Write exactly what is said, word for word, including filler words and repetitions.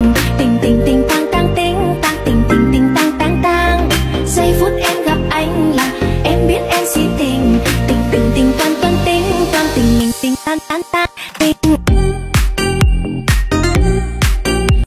tình tình tình tang tang tình tang tình tình tình tang tang tang. Giây phút em gặp anh là em biết em si tình, tình tình tình toan toan tình toan tình mình tình tan tan tan tình.